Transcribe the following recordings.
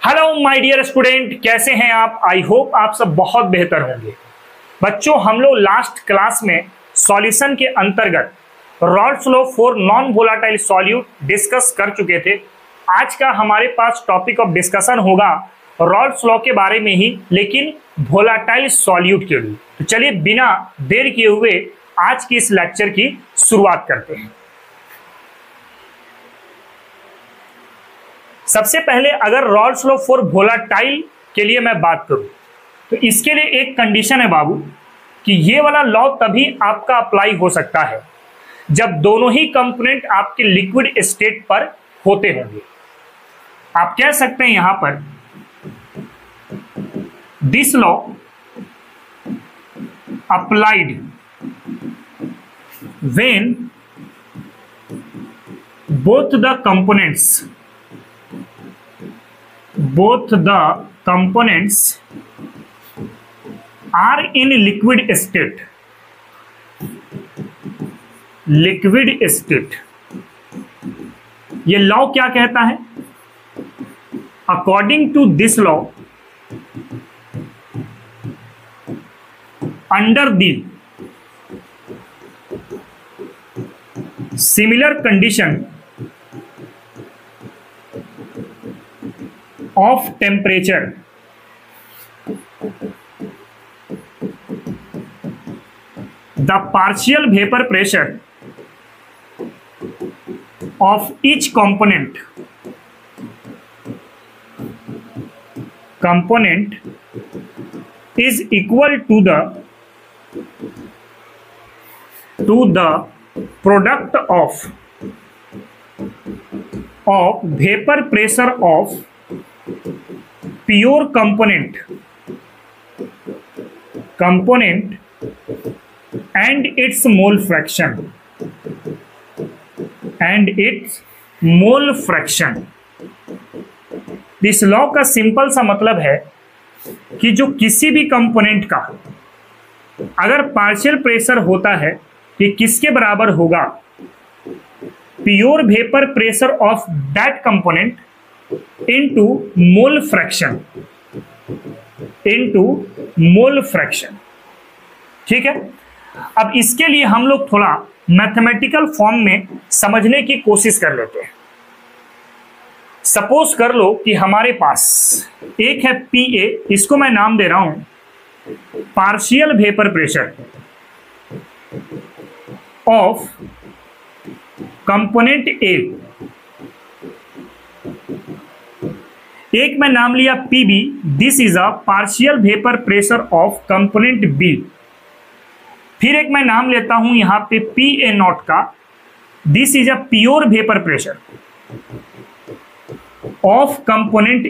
Hello my dear student, कैसे हैं आप? आई होप आप सब बहुत बेहतर होंगे। बच्चों, हम लोग लास्ट क्लास में सॉल्यूशन के अंतर्गत Raoult's law for non volatile solute discuss कर चुके थे। आज का हमारे पास टॉपिक ऑफ डिस्कशन होगा रॉल्स लॉ के बारे में ही, लेकिन वोलाटाइल सॉल्यूट के लिए। तो चलिए बिना देर किए हुए आज की इस लेक्चर की शुरुआत करते हैं। सबसे पहले अगर रॉल्स लॉ फॉर वोलाटाइल के लिए मैं बात करूं तो इसके लिए एक कंडीशन है बाबू कि ये वाला लॉ तभी आपका अप्लाई हो सकता है जब दोनों ही कंपोनेंट आपके लिक्विड स्टेट पर होते होंगे। आप कह सकते हैं यहां पर this law applied when both the components are in liquid state. ये लॉ क्या कहता है? According to this law, under the similar condition of temperature, the partial vapor pressure of each component is equal to the product of vapor pressure of pure component and its mole fraction. इस law का simple सा मतलब है कि जो किसी भी component का अगर पार्शियल प्रेशर होता है कि किसके बराबर होगा? Pure vapour pressure of that component into mole fraction। ठीक है, अब इसके लिए हम लोग थोड़ा मैथमेटिकल फॉर्म में समझने की कोशिश कर लेते हैं। सपोज कर लो कि हमारे पास एक है PA, इसको मैं नाम दे रहा हूं partial vapour pressure of component A। एक मैं नाम लिया PB, this is a partial vapour pressure of component B। फिर एक मैं नाम लेता हूं यहां पे PA नॉट का, this is a pure vapour pressure of component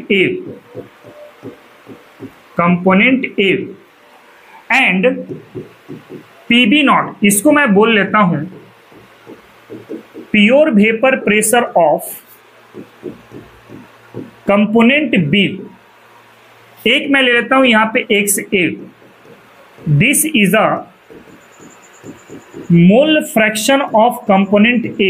A and PB nought, इसको मैं बोल लेता हूं pure vapour pressure of component B। एक मैं ले लेता हूं यहां पे XA, this is a mole fraction of component A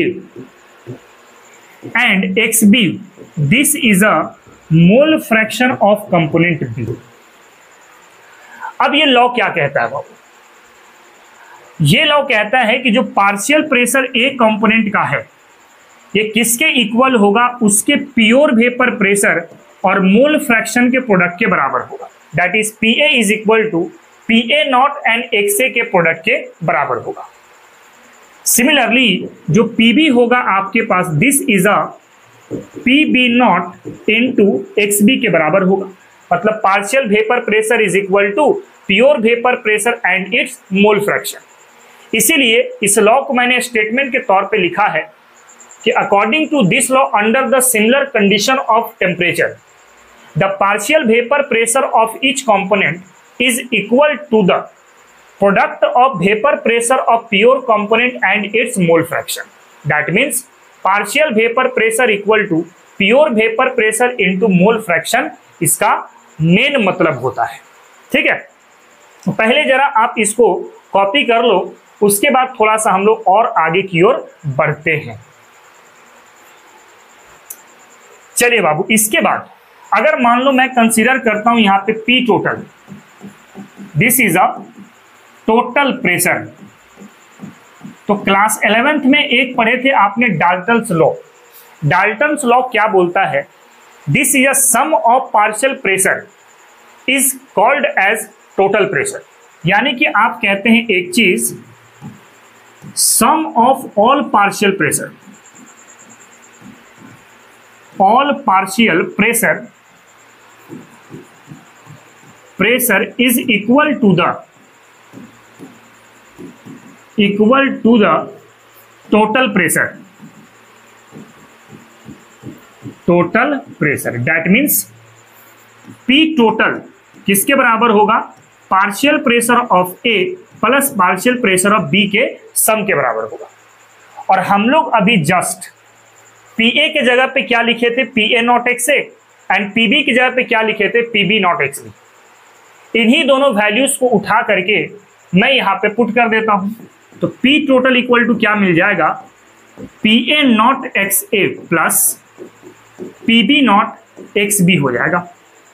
and XB, this is a mole fraction of component B। अब ये लॉ क्या कहता है बाबू? ये लॉ कहता है कि जो पार्शियल प्रेशर A कंपोनेंट का है ये किसके इक्वल होगा? उसके प्योर वेपर प्रेशर और मोल फ्रैक्शन के प्रोडक्ट के बराबर होगा। That is PA is equal to PA nought and XA के प्रोडक्ट के बराबर होगा। सिमिलरली जो PB होगा आपके पास, this is a PB nought into XB के बराबर होगा। मतलब partial vapour pressure is equal to pure vapour pressure and its mole fraction. इसीलिए इस लॉ को मैंने स्टेटमेंट के तौर पे लिखा है कि according to this law, under the similar condition of temperature, the partial vapour pressure of each component is equal to the product of vapour pressure of pure component and its mole fraction. That means partial vapour pressure equal to pure vapour pressure into mole fraction, इसका main मतलब होता है। ठीक है, तो पहले जरा आप इसको कॉपी कर लो, उसके बाद थोड़ा सा हम लोग और आगे की ओर बढ़ते हैं। चलिए बाबू, इसके बाद अगर मान लो मैं कंसीडर करता हूं यहां पे P total, this is a total pressure. तो क्लास 11th में एक पढ़े थे आपने डाल्टन्स लॉ। डाल्टन्स लॉ क्या बोलता है? This is a sum of partial pressure is called as total pressure. यानी कि आप कहते हैं एक चीज sum of all partial pressure, all partial pressure is equal to the total pressure। total pressure that means P total किसके बराबर होगा? Partial pressure of A plus partial pressure of B के सम के बराबर होगा। और हम लोग अभी जस्ट PA के जगह पे क्या लिखे थे? PA nought XA, and PB की जगह पे क्या लिखे थे? PB nought XB। इन्हीं दोनों वैल्यूज को उठा करके मैं यहां पे पुट कर देता हूं। तो P टोटल इक्वल टू क्या मिल जाएगा? PA nought XA plus PB nought XB हो जाएगा।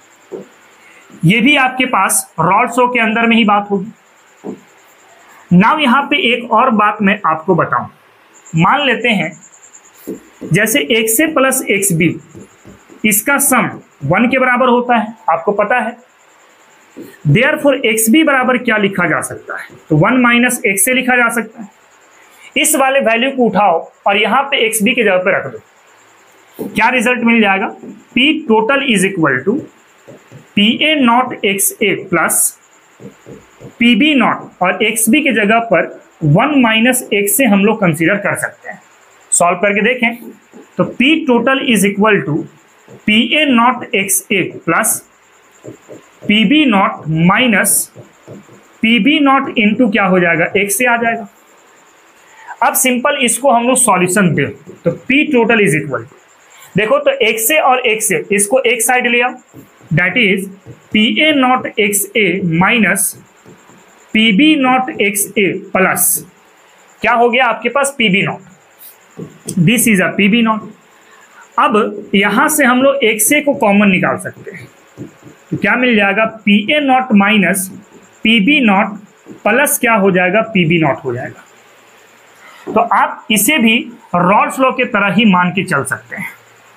ये भी आपके पास रॉल्स लॉ के अंदर में ही बात होगी। नाउ यहां पे एक और बात मैं आपको बताऊं। मान लेते हैं जैसे XA प्लस XB इसका सम 1 के बराबर होता है, आपको पता है। देयरफॉर XB बराबर क्या लिखा जा सकता है? तो 1 माइनस XA लिखा जा सकता है। इस वाले वैल्यू को उठाओ और यहां पे XB की जगह पे रख दो, क्या रिजल्ट मिल जाएगा? P total is equal to PA nought XA plus PB nought, और XB की जगह पर 1 माइनस XA हम लोग कंसीडर कर सकते हैं। सॉल्व करके देखें तो P total is equal to PA nought XA plus PB nought minus PB nought into क्या हो जाएगा? XA आ जाएगा। अब सिंपल इसको हम लोग सॉल्यूशन दें तो P total is equal to, देखो तो XA और XA इसको एक साइड ले आओ, that is PA nought XA minus PB nought XA plus क्या हो गया आपके पास? PB nought. This is a PB nought. अब यहां से हम लोग XA को कॉमन निकाल सकते हैं, तो क्या मिल जाएगा? PA nought minus PB nought plus क्या हो जाएगा? PB नॉट हो जाएगा। तो आप इसे भी रॉल्स लॉ के तरह ही मान के चल सकते हैं।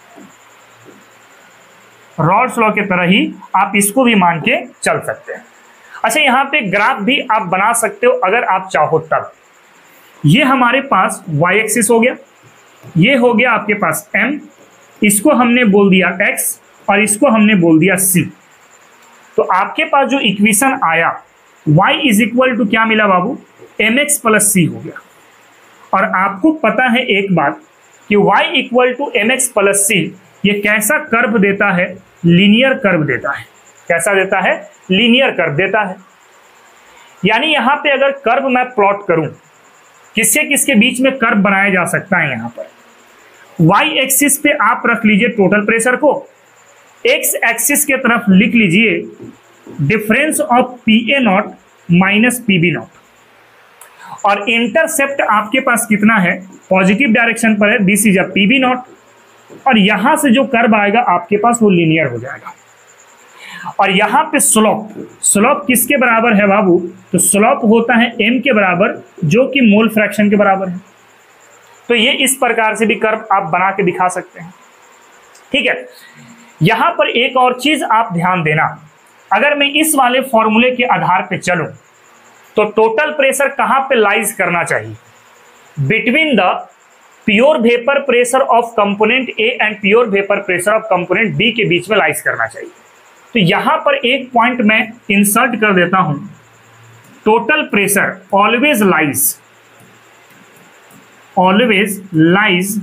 रॉल्स लॉ के तरह ही आप इसको भी मान के चल सकते हैं। अच्छा, यहाँ पे ग्राफ भी आप बना सकते हो अगर आप चाहो तब। ये हमारे पास y एक्सिस हो गया, ये हो गया आपके पास m, इसको हमने बोल दिया x और इसको हमने बोल दिया c। तो आपके पास जो इक्वेशन आया y इज इक्वल टू क्या मिला बाबू? mx प्लस c हो गया। और आपको पता है एक बात कि y equal to mx plus c ये कैसा कर्व देता है? लीनियर कर्व देता है। कैसा देता है? लीनियर कर्व देता है। यानी यहां पे अगर कर्व मैं प्लॉट करूं, किससे किसके बीच में कर्व बनाया जा सकता है? यहां पर y एक्सिस पे आप रख लीजिए टोटल प्रेशर को, x एक्सिस के तरफ लिख लीजिए difference of PA nought minus PB nought, और इंटरसेप्ट आपके पास कितना है? पॉजिटिव डायरेक्शन पर है, this is a PB nought. और यहां से जो कर्व आएगा आपके पास वो लीनियर हो जाएगा। और यहां पे स्लोप किसके बराबर है बाबू? तो स्लोप होता है m के बराबर, जो कि मोल फ्रैक्शन के बराबर है। तो ये इस प्रकार से भी कर्व आप बना के दिखा सकते हैं। ठीक है, यहां पर एक और चीज आप ध्यान देना, अगर मैं इस वाले फॉर्मूले के आधार पे चलूं तो टोटल प्रेशर कहां पे लाइज करना चाहिए? Between the pure vapour pressure of component A and pure vapour pressure of component B के बीच में लाइज करना चाहिए। तो यहां पर एक पॉइंट मैं इंसर्ट कर देता हूं, total pressure always lies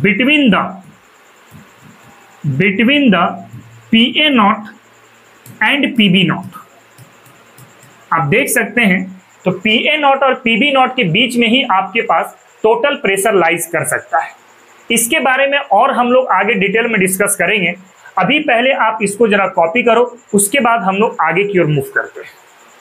between the PA nought and PB nought. आप देख सकते हैं तो PA नॉट और PB नॉट के बीच में ही आपके पास टोटल प्रेशर लाइज कर सकता है। इसके बारे में और हम लोग आगे डिटेल में डिस्कस करेंगे। अभी पहले आप इसको जरा कॉपी करो, उसके बाद हम लोग आगे की ओर मूव करते हैं।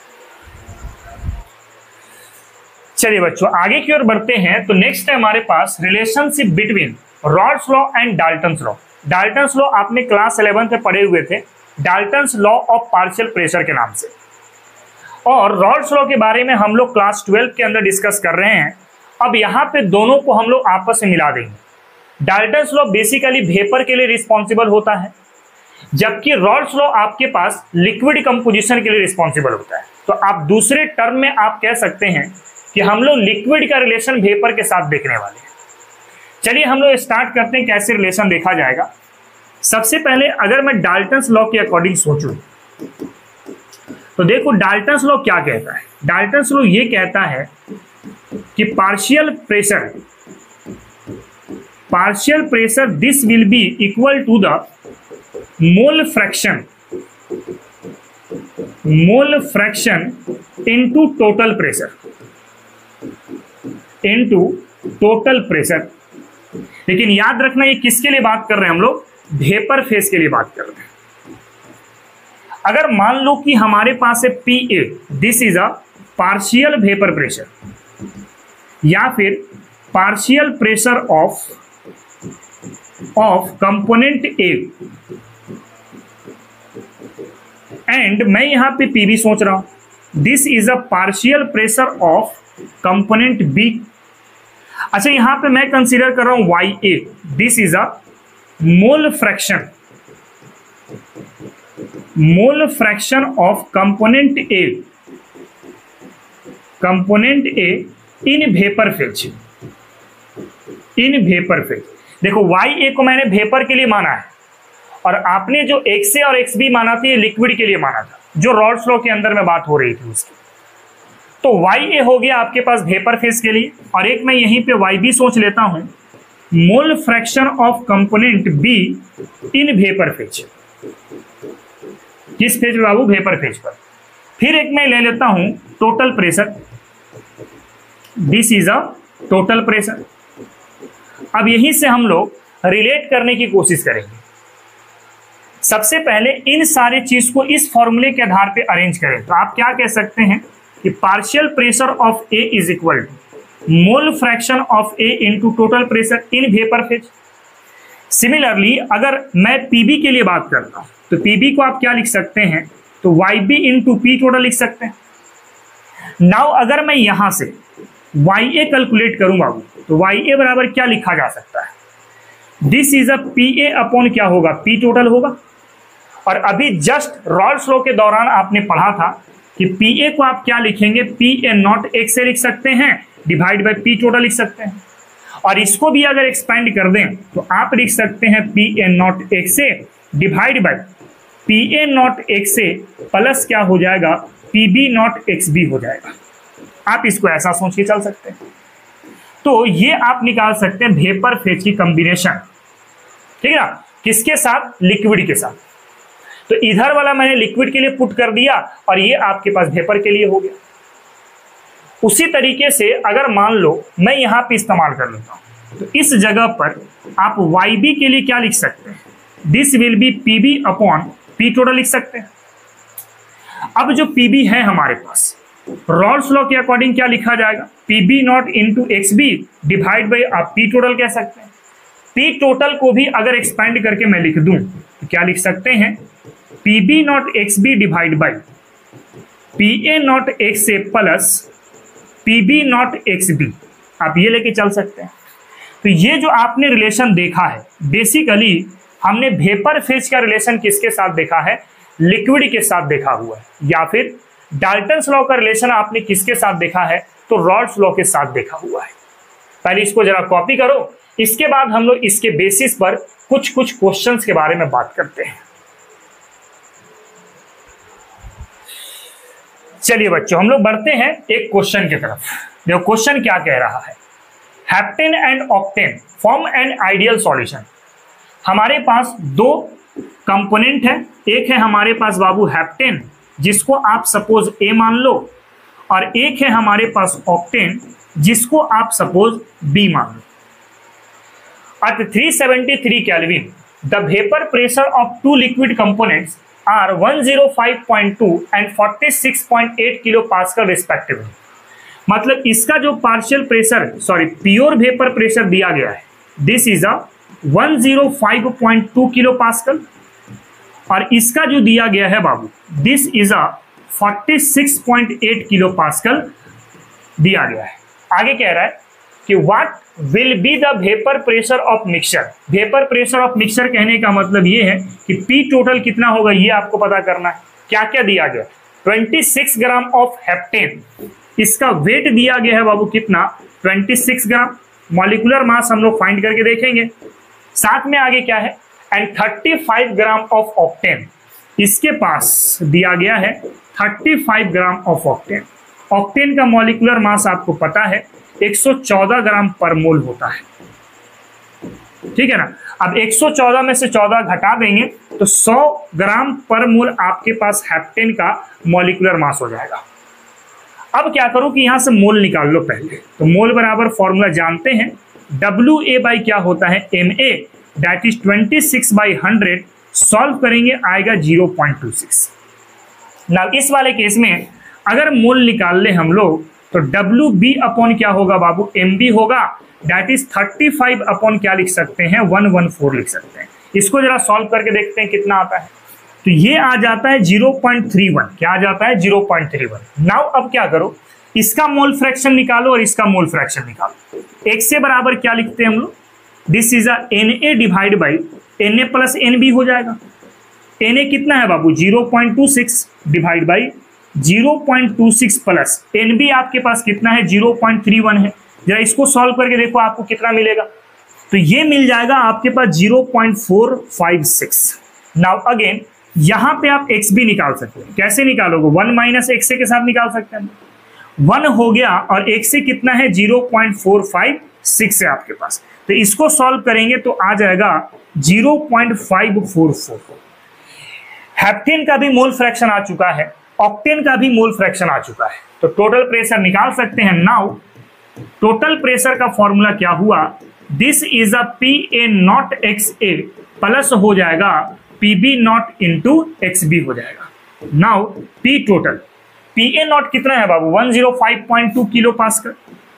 चलिए बच्चों, आगे की ओर बढ़ते हैं। तो नेक्स्ट है हमारे पास relationship between Raoult's law and Dalton's law. Dalton's law आपने क्लास 11 में पढ़े हुए थे, Dalton's law of partial pressure के नाम से। और रॉल्स लॉ के बारे में हम लोग क्लास 12 के अंदर डिस्कस कर रहे हैं। अब यहाँ पे दोनों को हम लोग आपस में मिला देंगे। डाल्टन्स लॉ बेसिकली वेपर के लिए रिस्पॉन्सिबल होता है, जबकि रॉल्स लॉ आपके पास लिक्विड कंपोजिशन के लिए रिस्पॉन्सिबल होता है। तो आप दूसरे टर्म में आप कह सकते हैं कि हम लोग लिक्विड का रिलेशन वेपर के साथ देखने वाले हैं। चलिए हम लोग स्टार्ट करते हैं कैसे रिलेशन देखा जाएगा। सबसे पहले अगर मैं डाल्टन्स लॉ के अकॉर्डिंग सोचूं तो देखो डाल्टन्स लॉ क्या कहता है। डाल्टन्स लॉ ये कहता है कि partial pressure this will be equal to the mole fraction into total pressure. लेकिन याद रखना ये किसके लिए बात कर रहे हैं हम लोग, वेपर फेज के लिए बात कर रहे हैं। अगर मान लो कि हमारे पास है PA, this is a partial vapour pressure, या फिर partial pressure of component A, and मैं यहां पे PB सोच रहा हूं, this is a partial pressure of component B। अच्छा यहां पे मैं कंसीडर कर रहा हूं YA, this is a mole fraction of component A in vapour phase. देखो YA को मैंने वेपर के लिए माना है और आपने जो XA और XB माना था ये लिक्विड के लिए माना था, जो रॉल्स लॉ के अंदर में बात हो रही थी उसकी। तो YA हो गया आपके पास वेपर फेज के लिए, और एक मैं यहीं पे YB सोच लेता हूं, mole fraction of component B in vapour phase. किस फेज बाबू, वेपर फेज पर। फिर एक मैं ले लेता हूं total pressure, this is a total pressure. अब यहीं से हम लोग रिलेट करने की कोशिश करेंगे। सबसे पहले इन सारे चीज को इस फॉर्मूले के आधार पे अरेंज करें तो आप क्या कह सकते हैं कि partial pressure of A is equal to mole fraction of A into total pressure in vapour phase. Similarly अगर मैं PB के लिए बात करता हूं तो PB को आप क्या लिख सकते हैं, तो YB इंटू P टोटल लिख सकते हैं। नाउ अगर मैं यहां से YA कैलकुलेट करूंगा तो YA बराबर क्या लिखा जा सकता है, this is a PA upon क्या होगा, P टोटल होगा। और अभी जस्ट रॉल्स लॉ के दौरान आपने पढ़ा था कि PA को आप क्या लिखेंगे, PA नॉट XA लिख सकते हैं, डिवाइड बाय P टोटल लिख सकते हैं। और इसको भी अगर एक्सपेंड कर दें तो आप लिख सकते हैं PA nought XA divide by PA nought XA plus क्या हो जाएगा, PB नॉट XB हो जाएगा। आप इसको ऐसा सोच के चल सकते हैं। तो ये आप निकाल सकते हैं वेपर फेज की कॉम्बिनेशन, ठीक है ना, किसके साथ, लिक्विड के साथ। तो इधर वाला मैंने लिक्विड के लिए पुट कर दिया और ये आपके पास वेपर के लिए हो गया। उसी तरीके से अगर मान लो मैं यहां पे इस्तेमाल कर लेता हूं तो इस जगह पर आप YB के लिए क्या लिख सकते हैं, this will be PB upon P total लिख सकते हैं। अब जो PB है हमारे पास रॉल्स लॉ के अकॉर्डिंग क्या लिखा जाएगा, PB nought into XB divide by आप P टोटल कह सकते हैं। P टोटल को भी अगर एक्सपेंड करके मैं लिख दूं तो क्या लिख सकते हैं, PB nought XB divide by PA nought XA plus PB nought XB। आप ये लेके चल सकते हैं। तो ये जो आपने रिलेशन देखा है बेसिकली हमने वेपर फेज का रिलेशन किसके साथ देखा है, लिक्विड के साथ देखा हुआ है, या फिर डाल्टन्स लॉ का रिलेशन आपने किसके साथ देखा है, तो रॉल्स लॉ के साथ देखा हुआ है। पहले इसको जरा कॉपी करो, इसके बाद हम लोग इसके बेसिस पर कुछ क्वेश्चंस के बारे में बात करते हैं। चलिए बच्चों हम लोग बढ़ते हैं एक क्वेश्चन की तरफ। देखो क्वेश्चन क्या कह रहा है, heptane and octane form an ideal solution. हमारे पास दो कंपोनेंट है, एक है हमारे पास बाबू हेप्टेन जिसको आप सपोज A मान लो, और एक है हमारे पास ऑक्टेन जिसको आप सपोज B मान लो। At 373 Kelvin, the vapor pressure of two liquid components are 105.2 and 46.8 kilopascal respectively। मतलब इसका जो partial pressure pure vapour pressure दिया गया है, this is a 105.2 kilo pascal, और इसका जो दिया गया है बाबू, this is a 46.8 kilo pascal दिया गया है। आगे कह रहा है कि what will be the vapour pressure of mixture. Vapour pressure of mixture कहने का मतलब ये है कि पी टोटल कितना होगा ये आपको पता करना है। क्या क्या दिया गया, 26 ग्राम ऑफ हेप्टेन, इसका वेट दिया गया है बाबू कितना, 26 ग्राम। मॉलिक्यूलर मास हम लोग फाइंड करके देखेंगे। साथ में आगे क्या है, एंड 35 ग्राम ऑफ ऑक्टेन, इसके पास दिया गया है 35 ग्राम ऑफ ऑक्टेन। ऑक्टेन का मॉलिक्यूलर मास आपको पता है 114 ग्राम पर मोल होता है, ठीक है ना। अब 114 में से 14 घटा देंगे तो 100 ग्राम पर मोल आपके पास हेप्टेन का मॉलिक्यूलर मास हो जाएगा। अब क्या करो कि यहां से मोल निकाल लो पहले। तो मोल बराबर फॉर्मूला जानते हैं, WA बाई क्या होता है, MA, दैट इज 26/100। सॉल्व करेंगे आएगा 0.26। ना इस वाले केस में अगर मोल निकाल ले हम लोग तो WB अपॉन क्या होगा बाबू, MB होगा, दैट इज 35 अपॉन क्या लिख सकते हैं, 114 लिख सकते हैं। इसको जरा सॉल्व करके देखते हैं कितना आता है। तो ये आ जाता है 0.31। क्या आ जाता है, 0.31। नाउ अब क्या करो, इसका मोल फ्रैक्शन निकालो और इसका मोल फ्रैक्शन निकालो। एक से बराबर क्या लिखते हैं हम लोग, this is a Na divide by Na plus NB हो जाएगा। Na कितना है बाबू, 0.26 डिवाइड बाई 0.26 प्लस NB आपके पास कितना है, 0.31 है। जरा इसको सॉल्व करके देखो आपको कितना मिलेगा। तो ये मिल जाएगा आपके पास 0.456। नाउ अगेन यहां पे आप x भी निकाल सकते हैं। कैसे निकालोगे, 1 माइनस x के साथ निकाल सकते हैं। 1 हो गया और x से कितना है, 0.456 है आपके पास। तो इसको सॉल्व करेंगे तो आ जाएगा 0.544। हेप्टेन का भी मोल फ्रैक्शन आ चुका है, ऑक्टेन का भी मोल फ्रैक्शन आ चुका है। तो टोटल प्रेशर निकाल सकते हैं। नाउ टोटल प्रेशर का फॉर्मूला क्या हुआ, this is a PA nought XA plus हो जाएगा PB नॉट इंटू XB हो जाएगा। नाउ P टोटल, PA नॉट कितना है बाबू, 105.2 किलो पास्कल,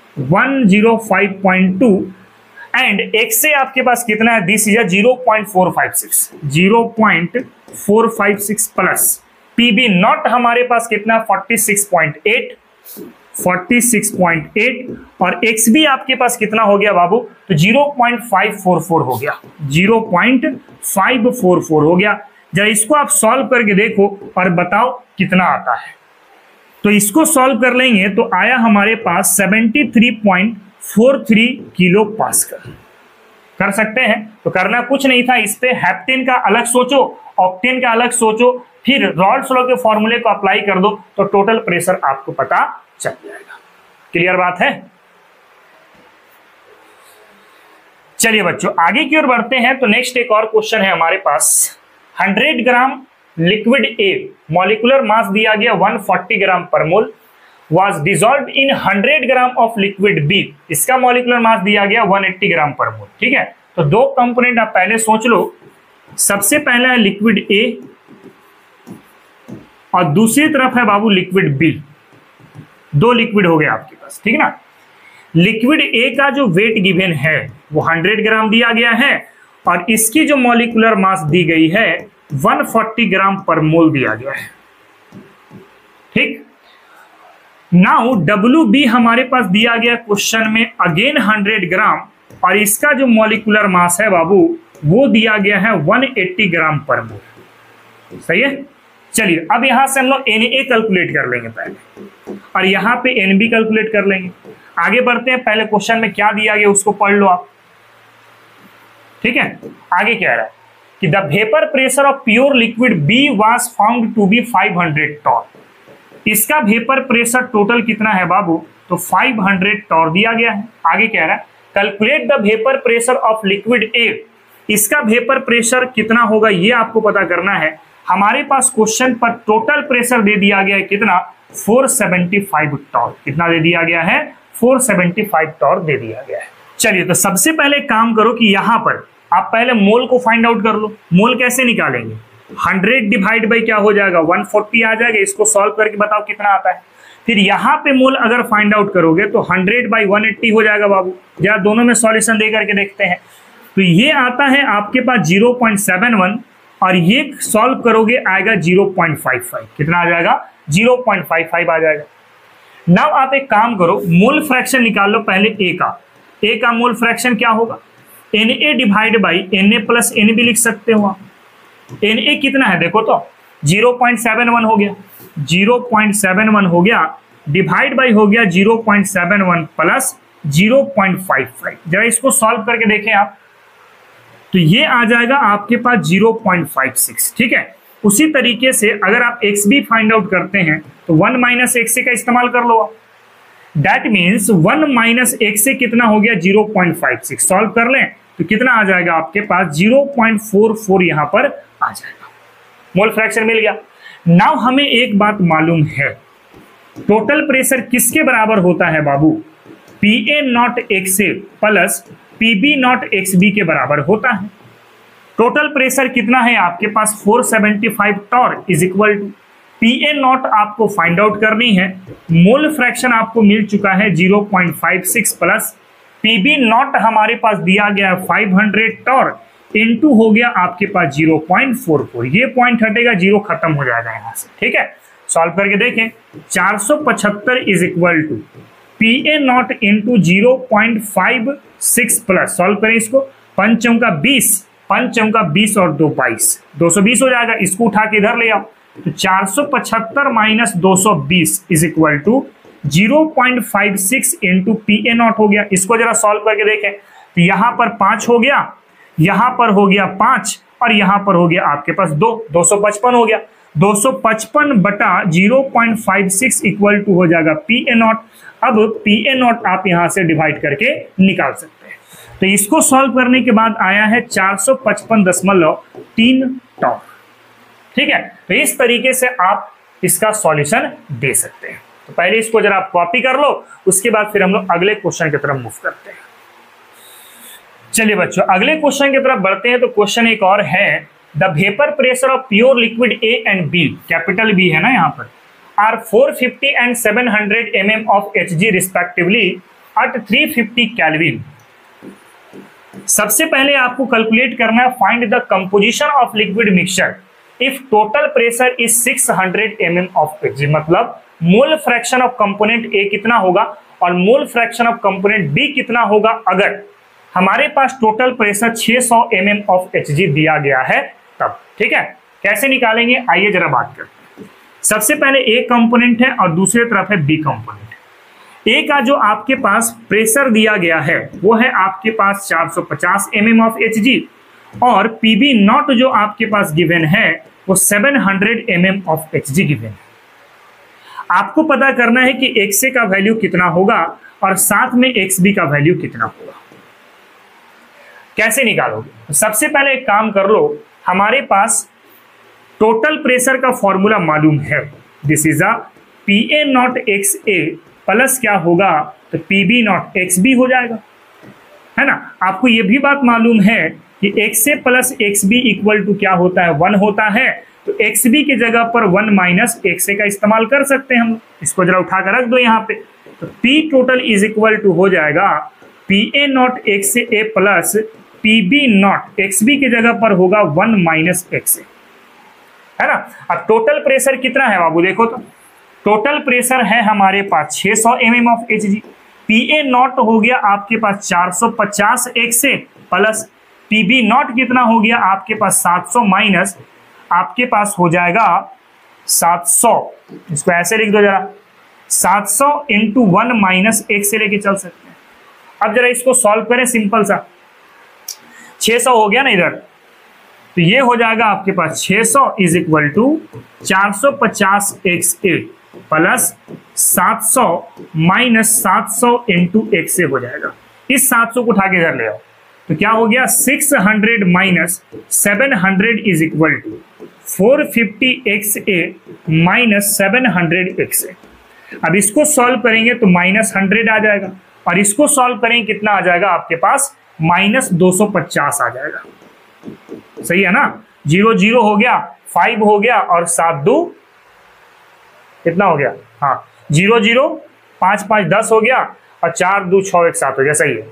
105.2, एंड XA आपके पास कितना है, this is 0.456, 0.456 plus PB nought हमारे पास कितना, 46.8 और XB आपके पास कितना हो गया बाबू, तो 0.544 हो गया, 0.544 हो गया। जरा इसको आप सॉल्व करके देखो और बताओ कितना आता है। तो इसको सॉल्व कर लेंगे तो आया हमारे पास 73.43 किलो पास्कल। कर सकते हैं, तो करना कुछ नहीं था। इस पे हेप्टेन का अलग सोचो, ऑक्टेन का अलग सोचो, फिर रॉल्स लॉ के फॉर्मूले को अप्लाई कर दो तो टोटल प्रेशर आपको पता चल जाएगा। क्लियर बात है। चलिए बच्चों आगे की ओर बढ़ते हैं। तो नेक्स्ट एक और क्वेश्चन है हमारे पास। 100 ग्राम लिक्विड ए, मॉलिक्यूलर मास दिया गया 140 ग्राम पर mole, was dissolved in 100 gram of liquid B, इसका मॉलिक्यूलर मास दिया गया 180 ग्राम पर मोल। ठीक है, तो दो कंपोनेंट आप पहले सोच लो। सबसे पहला है लिक्विड ए और दूसरी तरफ है बाबू लिक्विड बी। दो लिक्विड हो गए आपके पास, ठीक है ना। लिक्विड ए का जो वेट गिवन है वो 100 ग्राम दिया गया है और इसकी जो मॉलिक्यूलर मास दी गई है 140 ग्राम पर मोल दिया गया है। ठीक, नाउ WB हमारे पास दिया गया क्वेश्चन में अगेन 100 ग्राम और इसका जो मॉलिक्यूलर मास है बाबू वो दिया गया है 180 ग्राम पर मोल। सही है। चलिए अब यहां से हम लोग Na कैलकुलेट कर लेंगे पहले और यहां पे NB कैलकुलेट कर लेंगे। आगे बढ़ते हैं, पहले क्वेश्चन में क्या दिया गया उसको पढ़ लो आप। ठीक है, आगे कह रहा है कि the vapour pressure of pure liquid B was found to be 500 torr. इसका वेपर प्रेशर टोटल कितना है बाबू, तो 500 टॉर दिया गया है। आगे कह रहा है calculate the vapour pressure of liquid A, इसका वेपर प्रेशर कितना होगा ये आपको पता करना है। हमारे पास क्वेश्चन पर टोटल प्रेशर दे दिया गया है कितना, 475 टॉर। कितना दे दिया गया है, 475 टॉर दे दिया गया है। चलिए तो सबसे पहले काम करो कि यहां पर आप पहले मोल को फाइंड आउट कर लो। मोल कैसे निकालेंगे, 100 डिवाइड बाई क्या हो जाएगा, 140 आ जाएगा। इसको सॉल्व करके बताओ कितना आता है। फिर यहाँ पे मोल अगर फाइंड आउट करोगे तो 100 बाई 180 हो जाएगा बाबू। जरा दोनों में सॉल्यूशन दे करके देखते हैं। तो ये आता है आपके पास 0.71 और ये सॉल्व करोगे आएगा 0.55। कितना आ जाएगा? 0.55 आ जाएगा। नाउ आप एक काम करो, मोल फ्रैक्शन निकाल लो पहले ए का मोल फ्रैक्शन क्या होगा? Na divide by Na plus Nb लिख सकते हो आप। Na कितना है देखो तो 0.71 हो गया, 0.71 हो गया डिवाइड बाई हो गया 0.71 प्लस 0.55। जरा इसको सॉल्व करके देखें आप, तो ये आ जाएगा आपके पास 0.56। ठीक है, उसी तरीके से अगर आप xb फाइंड आउट करते हैं तो 1 माइनस xa का इस्तेमाल कर लो आप। दैट मीन्स 1 माइनस xa कितना हो गया? 0.56। सॉल्व कर लें तो कितना आ जाएगा आपके पास? 0.44 यहां पर आ जाएगा। मोल फ्रैक्शन मिल गया। नाउ हमें एक बात मालूम है, टोटल प्रेशर किसके बराबर होता है बाबू? PA nought XA plus PB nought XB के बराबर होता है। टोटल प्रेशर कितना है आपके पास? 475 torr is equal to PA nought आपको फाइंड आउट करनी है। मोल फ्रैक्शन आपको मिल चुका है 0.56 प्लस PB नॉट हमारे पास दिया गया 500 टॉर इनटू हो गया आपके पास 0.44। ये पॉइंट हटेगा, जीरो खत्म हो जाएगा यहां से। ठीक है, सॉल्व करके देखें। 475 is equal to PA nought into 0.56 plus, solve करें इसको, 5 चौका 20, 5 चौका 20 और 2 22, 220 हो जाएगा। इसको उठा के इधर ले आओ तो 475 minus 220 is equal to 0.56 into PA nought हो गया। इसको जरा सॉल्व करके देखें तो यहां पर 5 हो गया, यहां पर हो गया 5 और यहां पर हो गया आपके पास 2, 255 हो गया। 255 बटा 0.56 इक्वल टू हो जाएगा PA नॉट। अब PA नॉट आप यहां से डिवाइड करके निकाल सकते हैं। तो इसको सॉल्व करने के बाद आया है 455.3 टॉर। ठीक है, तो इस तरीके से आप इसका सॉल्यूशन दे सकते हैं। तो पहले इसको जरा आप कॉपी कर लो, उसके बाद फिर हम लोग अगले क्वेश्चन की तरफ मूव करते हैं। चलिए बच्चों, अगले क्वेश्चन की तरफ बढ़ते हैं। तो क्वेश्चन एक और है, the vapour pressure of pure liquid A and B, capital B है ना यहाँ पर, आर 450 एंड 700 mm of Hg respectively at 350 kelvin. सबसे पहले आपको कैलकुलेट करना है find the composition of liquid mixture if total pressure is 600 mm of Hg। मतलब mole fraction of component A कितना होगा और mole fraction of component B कितना होगा अगर हमारे पास total pressure 600 mm of Hg दिया गया है तब। ठीक है, कैसे निकालेंगे आइए जरा बात करते हैं। सबसे पहले A कंपोनेंट है और दूसरी तरफ है B कंपोनेंट। A का जो आपके पास प्रेशर दिया गया है वो है आपके पास 450 mm ऑफ Hg और PB नॉट जो आपके पास गिवन है वो 700 mm ऑफ Hg गिवन है। आपको पता करना है कि XA का वैल्यू कितना होगा और साथ में XB का वैल्यू कितना होगा। कैसे निकालोगे? सबसे पहले एक काम कर लो, हमारे पास टोटल प्रेशर का फॉर्मूला मालूम है, this is a PA nought XA plus क्या होगा तो PB नॉट XB हो जाएगा, है ना। आपको यह भी बात मालूम है कि XA plus XB equal to क्या होता है? 1 होता है। तो XB की जगह पर 1 माइनस XA का इस्तेमाल कर सकते हैं हम। इसको जरा उठा कर रख दो यहाँ पे, तो P total is equal to हो जाएगा PA nought XA plus PB nought XB की जगह पर होगा 1 माइनस XA, है ना। अब टोटल प्रेशर कितना है बाबू? देखो तो टोटल प्रेशर है हमारे पास 600 mm of Hg। PA nought हो गया आपके पास 450 XA प्लस PB नॉट कितना हो गया आपके पास 700 माइनस आपके पास हो जाएगा 700। इसको ऐसे लिख दो जरा, 700 इंटू 1 माइनस XA लेके चल सकते हैं। अब जरा इसको सॉल्व करें, सिंपल सा 600 हो गया ना इधर, तो ये हो जाएगा आपके पास 600 is equal to 450 XA plus 700 minus 700 into XA हो जाएगा। इस 700 को उठा के इधर ले आओ तो क्या हो गया 600 minus 700 is equal to 450 XA minus 700 XA। अब इसको सॉल्व करेंगे तो माइनस 100 आ जाएगा और इसको सॉल्व करेंगे कितना आ जाएगा आपके पास माइनस 250 आ जाएगा। सही है ना, 0 0 हो गया, 5 हो गया और 7 2 कितना हो गया? हाँ 0 0, 5 5 10 हो गया और 4 2 6 1 7 हो गया। सही है।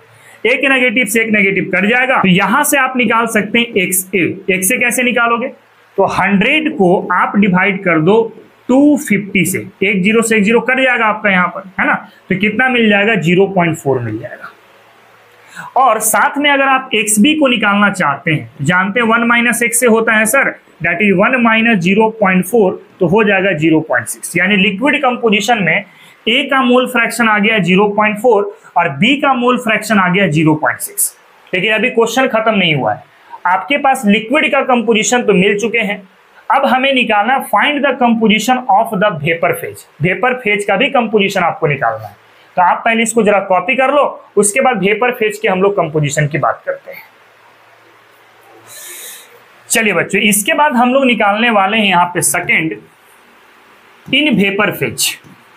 एक नेगेटिव से एक नेगेटिव कट जाएगा, तो यहां से आप निकाल सकते हैं एक्स ए। एक्स से कैसे निकालोगे, तो 100 को आप डिवाइड कर दो 250 से, एक जीरो से एक जीरो कट जाएगा आपका यहाँ पर, है ना, तो कितना मिल जाएगा, 0.4 मिल जाएगा। और साथ में अगर आप एक्स बी को निकालना चाहते हैं, जानते हैं 1 माइनस एक्स से होता है सर, दैट इज 1 माइनस 0.4, तो हो जाएगा 0.6। यानी लिक्विड कंपोजिशन में ए का मोल फ्रैक्शन आ गया 0.4 और बी का मोल फ्रैक्शन आ गया 0.6। लेकिन अभी क्वेश्चन खत्म नहीं हुआ है, आपके पास लिक्विड का कंपोजिशन तो मिल चुके हैं, अब हमें निकालना find the composition of the vapour phase. Vapour phase का भी कंपोजिशन आपको निकालना है, तो आप पहले इसको जरा कॉपी कर लो, उसके बाद वेपर फेज के हम लोग कंपोजिशन की बात करते हैं। चलिए बच्चों, इसके बाद हम लोग निकालने वाले हैं यहां पे second, in vapour phase.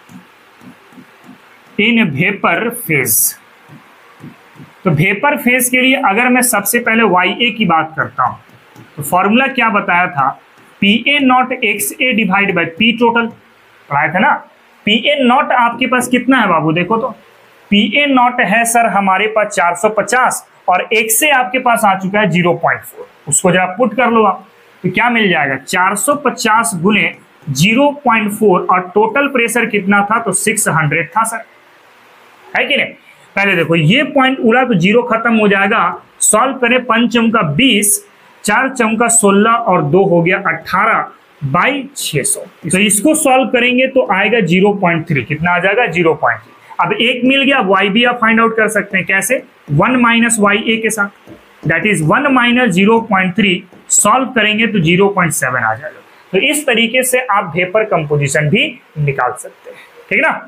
In vapour phase, तो वेपर फेज के लिए अगर मैं सबसे पहले YA की बात करता हूं, तो फॉर्मूला क्या बताया था, PA nought XA divide by P total पढ़ाया था ना। PA नॉट आपके पास कितना है बाबू, देखो तो PA नॉट है सर हमारे पास 450 और XA आपके पास आ चुका है 0.4, उसको जरा पुट कर लो आप, तो क्या मिल जाएगा, 450 गुने 0.4 और टोटल प्रेशर कितना था, तो 600 था सर, है कि नहीं। पहले देखो ये पॉइंट उड़ा तो जीरो खत्म हो जाएगा, सॉल्व करें, 5 चमका 20, 4 चमका 16 और 2 हो गया 18 बाई 600। तो इसको सॉल्व करेंगे तो आएगा 0.3, कितना आ जाएगा, 0.3। अब एक मिल गया, वाई भी आप फाइंड आउट कर सकते हैं, कैसे, 1 माइनस YA के साथ, दैट इज 1 माइनस 0.3, सॉल्व करेंगे तो 0.7 आ जाएगा। तो इस तरीके से आप वेपर कंपोजिशन भी निकाल सकते हैं, ठीक ना।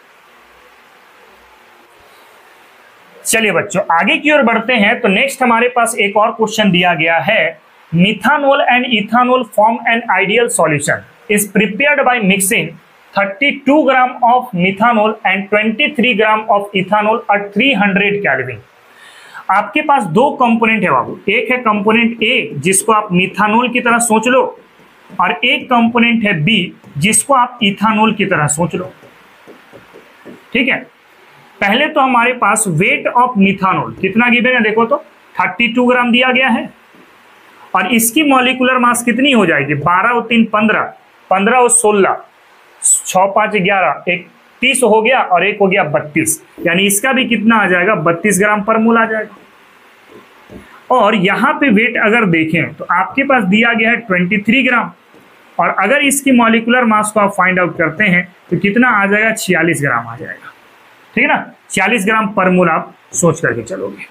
चलिए बच्चों आगे की ओर बढ़ते हैं, तो नेक्स्ट हमारे पास एक और क्वेश्चन दिया गया है, methanol and ethanol form an ideal solution is prepared by mixing 32 gram of methanol and 23 gram of ethanol at 300 kelvin. आपके पास दो कंपोनेंट है बाबू, एक है कंपोनेंट ए जिसको आप मिथानोल की तरह सोच लो, और एक कंपोनेंट है बी जिसको आप इथानोल की तरह सोच लो, ठीक है। पहले तो हमारे पास वेट ऑफ मिथानोल कितना गिवन है, देखो तो 32 ग्राम दिया गया है, और इसकी मॉलिक्यूलर मास कितनी हो जाएगी, 12 और 3 15, 15 और 16, 6 5 11, एक 30 हो गया और एक हो गया 32, यानी इसका भी कितना आ जाएगा, 32 ग्राम पर मोल आ जाएगा। और यहाँ पे वेट अगर देखें तो आपके पास दिया गया है 23 ग्राम, और अगर इसकी मॉलिक्यूलर मास को आप फाइंड आउट करते हैं तो कितना आ जाएगा, 46 ग्राम आ जाएगा, ठीक है ना। 46 ग्राम पर मोल आप सोच करके चलोगे।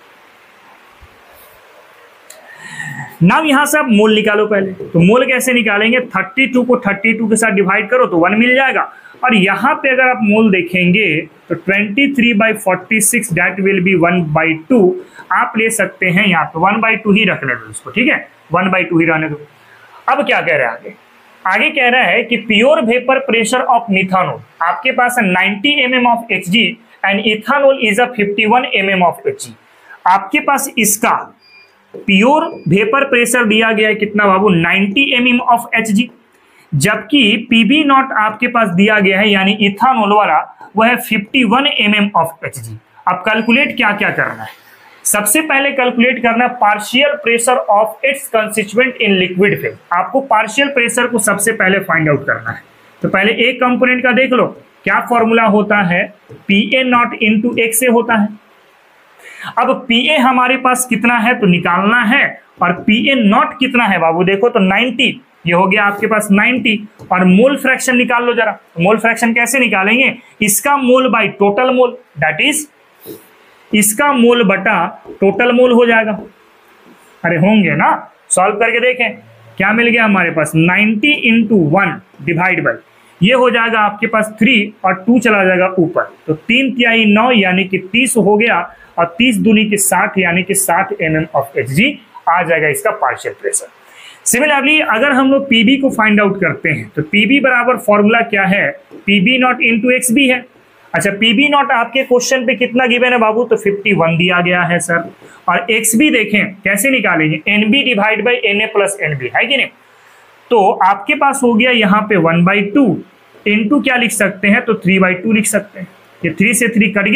नाउ यहां से आप मोल निकालो पहले, तो मोल कैसे निकालेंगे, 32 को 32 के साथ डिवाइड करो तो 1 मिल जाएगा, और यहां पे अगर आप मोल देखेंगे तो 23/46 दैट विल बी 1/2 आप ले सकते हैं, यहाँ पे 1/2 ही रख लेते उसको, ठीक है, 1/2 ही रहने दो। अब क्या कह रहा है आगे कह रहा है कि pure vapour pressure of methanol आपके पास 90 mm of Hg and ethanol is a 51 mm of Hg। आपके पास इसका प्योर वेपर प्रेशर दिया गया है कितना बाबू, 90 mm ऑफ Hg, जबकि पीबी नॉट आपके पास दिया गया है यानी इथानोल वाला वह है 51 mm ऑफ Hg। अब कैलकुलेट क्या क्या करना है, सबसे पहले कैलकुलेट करना है partial pressure of its constituent in liquid phase. आपको पार्शियल प्रेशर को सबसे पहले फाइंड आउट करना है, तो पहले एक कंपोनेंट का देख लो, क्या फॉर्मूला होता है, PA नॉट इंटू एक्स से होता है। अब PA हमारे पास कितना है तो निकालना है, और PA नॉट कितना है बाबू, देखो तो 90, ये हो गया आपके पास 90, और मोल फ्रैक्शन निकाल लो जरा। मोल फ्रैक्शन कैसे निकालेंगे, इसका mole by total mole, that is इसका मोल बटा टोटल मोल हो जाएगा। अरे होंगे ना, सॉल्व करके देखें क्या मिल गया हमारे पास, 90 इंटू 1 डिवाइड बाई, ये हो जाएगा आपके पास 3 और 2 चला जाएगा ऊपर, तो 3 तिहाई 9 यानी कि 30 हो गया, और 30 दूनी की 60 यानी कि 60 mm ऑफ Hg आ जाएगा इसका पार्शियल प्रेशर। सिमिलरली अगर हम लोग पीबी को फाइंड आउट करते हैं तो पीबी बराबर फॉर्मूला क्या है, PB nought into X B है। अच्छा पीबी नॉट आपके क्वेश्चन पे कितना गिवन है बाबू, तो 51 दिया गया है सर, और एक्स बी देखें कैसे निकालेंगे, NB divide by NA plus NB, है कि नहीं। तो आपके पास हो गया यहाँ पे 1/2 इंटू क्या लिख सकते हैं, तो 3/2 लिख सकते हैं, ये 3 से 3 कट गया,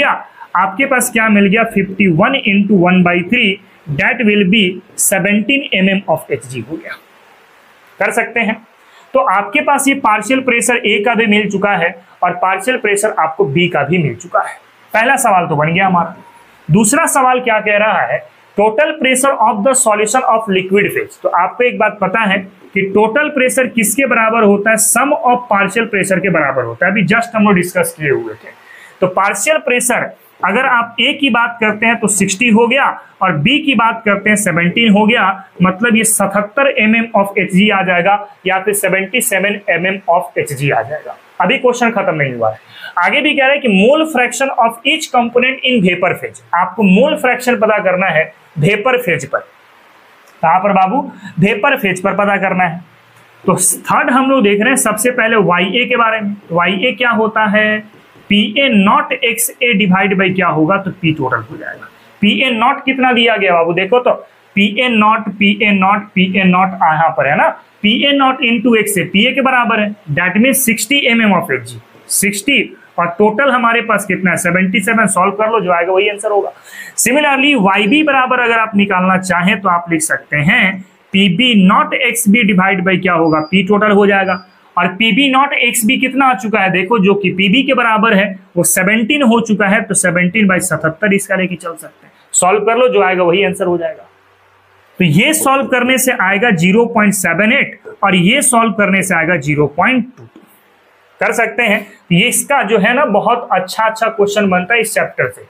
आपके पास क्या मिल गया 51 into 1/3 that will be 17 mm of Hg हो गया। कर सकते हैं। तो आपके पास ये पार्शियल प्रेशर ए का भी मिल चुका है और पार्शियल प्रेशर आपको बी का भी मिल चुका है। पहला सवाल तो बन गया हमारा। दूसरा सवाल क्या कह रहा है, total pressure of the solution of liquid phase. तो आपको एक बात पता है कि टोटल प्रेशर किसके बराबर होता है, सम ऑफ पार्शियल प्रेशर के बराबर होता है। अभी जस्ट हम लोग डिस्कस किए हुए थे। तो पार्शियल प्रेशर अगर आप ए की बात करते हैं तो 60 हो गया और बी की बात करते हैं 17 हो गया, मतलब ये 77 mm ऑफ Hg आ जाएगा या फिर 77 mm ऑफ Hg आ जाएगा। अभी क्वेश्चन खत्म नहीं हुआ है, आगे भी कह रहा है कि mole fraction of each component in vapour phase. आपको मोल फ्रैक्शन पता करना है वेपर फेज पर। कहां पर बाबू, वेपर फेज पर पता करना है। तो थर्ड हम लोग देख रहे हैं सबसे पहले YA के बारे में। YA क्या होता है, PA nought XA divide by क्या होगा, तो P टोटल हो जाएगा। PA नॉट कितना दिया गया बाबू, देखो तो PA नॉट यहाँ पर है ना, PA nought into XA PA के बराबर है, that mean 60 mm of Hg 60 और टोटल हमारे पास कितना है 77। सॉल्व कर लो, जो आएगा वही आंसर होगा। सिमिलरली YB बराबर अगर आप निकालना चाहें तो आप लिख सकते हैं PB nought XB divide by क्या होगा, P टोटल हो जाएगा। और PB नॉट XB कितना आ चुका है, देखो जो कि PB के बराबर है वो 17 हो चुका है, तो 17/77 इसका लेके चल सकते हैं। सॉल्व कर लो, जो आएगा वही आंसर हो जाएगा। तो ये सॉल्व करने से आएगा 0.78 और ये सॉल्व करने से आएगा 0.22। कर सकते हैं। ये इसका जो है ना बहुत अच्छा क्वेश्चन बनता है इस चैप्टर से।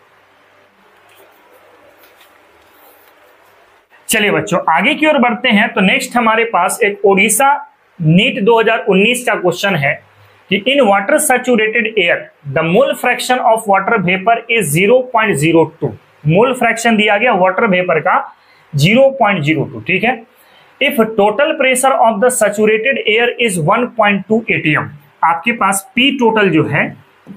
चलिए बच्चों आगे की ओर बढ़ते हैं। तो नेक्स्ट हमारे पास एक ओडिशा नीट 2019 का क्वेश्चन है कि in water saturated air the mole fraction of water vapour is 0.02। Mole fraction दिया गया वाटर वेपर का 0.02, ठीक है। If total pressure of the saturated air is 1.2 atm, आपके पास P टोटल जो है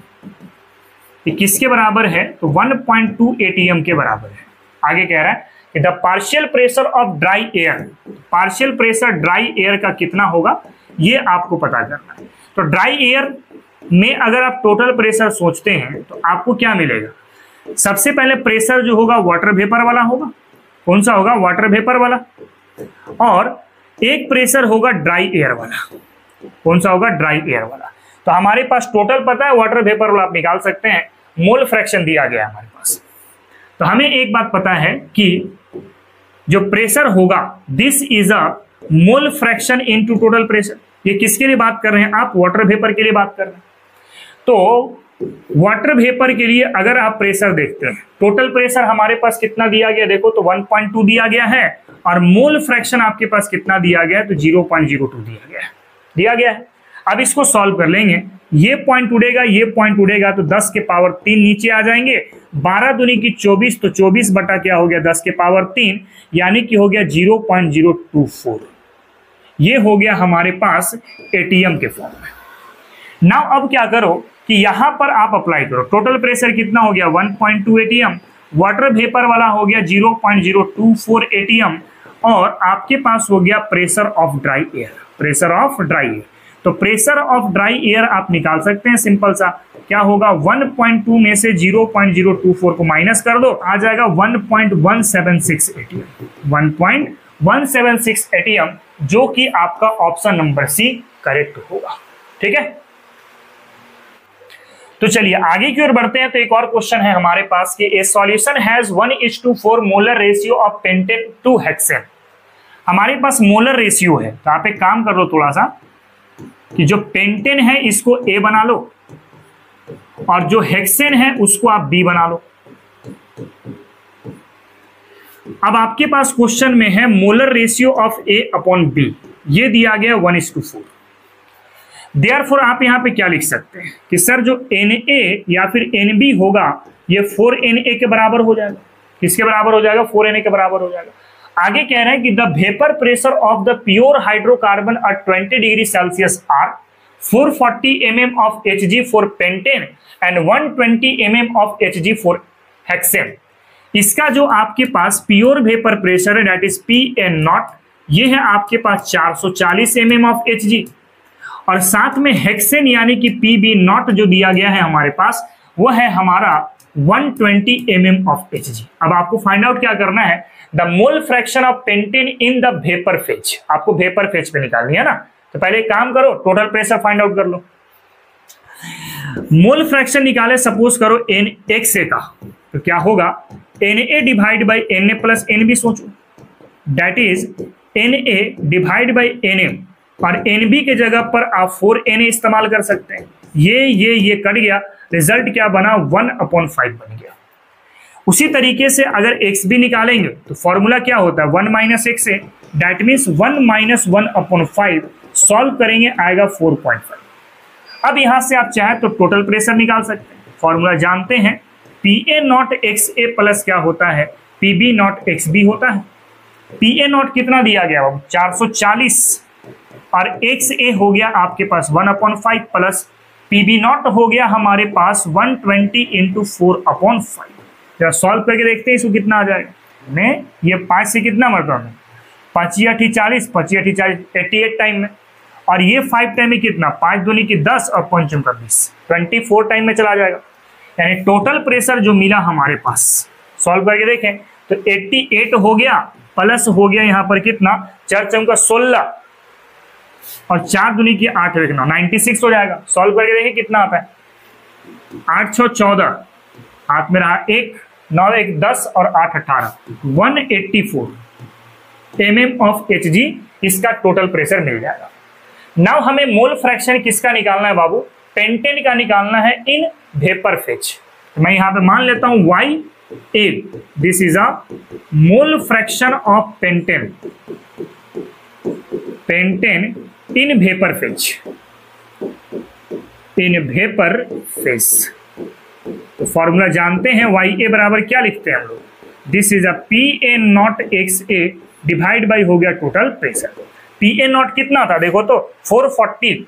ये किसके बराबर है, तो 1.2 atm के बराबर है। आगे कह रहा है कि the partial pressure of dry air, partial pressure dry air का कितना होगा ये आपको पता करना है। तो ड्राई एयर में अगर आप टोटल प्रेशर सोचते हैं तो आपको क्या मिलेगा, सबसे पहले प्रेशर जो होगा वाटर वेपर वाला होगा। कौन सा होगा, वाटर वेपर वाला। और एक प्रेशर होगा ड्राई एयर वाला। कौन सा होगा, ड्राई एयर वाला। तो हमारे पास टोटल पता है, वाटर वेपर वाला आप निकाल सकते हैं, मोल फ्रैक्शन दिया गया हमारे पास। तो हमें एक बात पता है कि जो प्रेशर होगा this is a mole fraction into total pressure. ये किसके लिए बात कर रहे हैं आप, वाटर वेपर के लिए बात कर रहे हैं। तो वाटर वेपर के लिए अगर आप प्रेशर देखते हैं, टोटल प्रेशर हमारे पास कितना दिया गया, देखो तो 1.2 दिया गया है और मोल फ्रैक्शन आपके पास कितना दिया गया है, तो 0.02 दिया गया है। अब इसको सॉल्व कर लेंगे, ये पॉइंट उड़ेगा, ये पॉइंट उड़ेगा, तो 10 के पावर 3 नीचे आ जाएंगे। 12 दूनी की 24, तो 24 बटा क्या हो गया 10 के पावर 3, यानी कि हो गया 0.024। ये हो गया हमारे पास एटीएम के फॉर्म में। नाउ अब क्या करो कि यहां पर आप अप्लाई करो, टोटल प्रेशर कितना हो गया 1.2 एटीएम, वाटर वेपर वाला हो गया 0.024 एटीएम और आपके पास हो गया pressure of dry air, pressure of dry air. तो प्रेशर ऑफ ड्राई एयर आप निकाल सकते हैं, सिंपल सा क्या होगा 1.2 में से 0.024 को माइनस कर दो, आ जाएगा 1.176 एटीएम, 1.176 एटीएम, जो कि आपका ऑप्शन नंबर सी करेक्ट होगा। ठीक है, तो चलिए आगे की ओर बढ़ते हैं। तो एक और क्वेश्चन है हमारे पास कि a solution has 1:4 molar ratio of pentane to hexane. हमारे पास मोलर रेशियो है, तो आप एक काम कर लो थोड़ा सा कि जो पेंटेन है इसको ए बना लो और जो हेक्सेन है उसको आप बी बना लो। अब आपके पास क्वेश्चन में है molar ratio of A upon B, ये दिया गया 1:4। देयरफॉर आप यहां पे क्या लिख सकते हैं कि सर जो Na या फिर Nb होगा ये 4Na के बराबर हो जाएगा। किसके बराबर हो जाएगा, 4Na के बराबर हो जाएगा। आगे कह रहे हैं कि the vapour pressure of the pure hydrocarbon at 20 degree Celsius are 440 mm of Hg for pentane and 120 mm of Hg for hexane. इसका जो आपके पास प्योर वेपर प्रेशर है दैट इज Pn0, ये है आपके पास 440 mm ऑफ Hg और साथ में हेक्सेन यानी कि Pb0 जो दिया गया है हमारे पास वो है हमारा 120 mm ऑफ Hg। अब आपको फाइंड आउट क्या करना है, the mole fraction of pentane in the vapour phase. आपको वेपर फेज पे निकालनी है ना, तो पहले एक काम करो, टोटल प्रेशर फाइंड आउट कर लो। मोल फ्रैक्शन निकाले सपोज करो NXA का, तो क्या होगा Na divide by Na plus NB। सोचो that is Na divide by Nm, और NB के जगह पर आप 4Na इस्तेमाल कर सकते हैं। ये कट गया, रिजल्ट क्या बना 1/5 बन गया। उसी तरीके से अगर XB निकालेंगे तो फॉर्मूला क्या होता है 1 minus XA, that means 1 minus 1/5, solve करेंगे आएगा 4.5। अब यहां से आप चाहे तो टोटल प्रेशर निकाल सकते हैं, फॉर्मूला जानते हैं PA नॉट XA प्लस क्या होता है PB नॉट XB होता है। PA नॉट कितना दिया गया 440, और XA हो गया आपके पास 1/5 प्लस PB नॉट हो गया हमारे पास 120 इंटू 4/5। जरा सॉल्व करके देखते हैं इसको कितना आ जाएगा। मैं ये 5 से कितना मरता हूँ, 5 × 8 = 40, 5 × 8 = 40, 88 टाइम में, और ये 5 टाइम में कितना 5 दूनी की 10 और 5 का 20, 24 टाइम में चला जाएगा। यानी टोटल प्रेशर जो मिला हमारे पास, सॉल्व करके देखें तो 88 हो गया, प्लस हो गया यहाँ पर कितना 4 × 16 और 4 दूनी की 8 रखना 96 हो जाएगा। सॉल्व करके देखें कितना आता है 8 × 6 = 14, हाथ में रहा 1, 9 × 1 = 10 और 8 × 18 184 mm ऑफ Hg इसका टोटल प्रेशर मिल जाएगा। नाउ हमें मोल फ्रैक्शन किसका निकालना है बाबू, पेंटेन का निकालना है इन वेपर फेज। तो मैं यहां पे मान लेता हूं YA, this is a mole fraction of pentane in vapour phase, in vapour phase. तो फॉर्मूला जानते हैं YA बराबर क्या लिखते हैं हम लोग, this is a PA nought XA divide by हो गया टोटल प्रेशर। PA नॉट कितना था देखो तो 440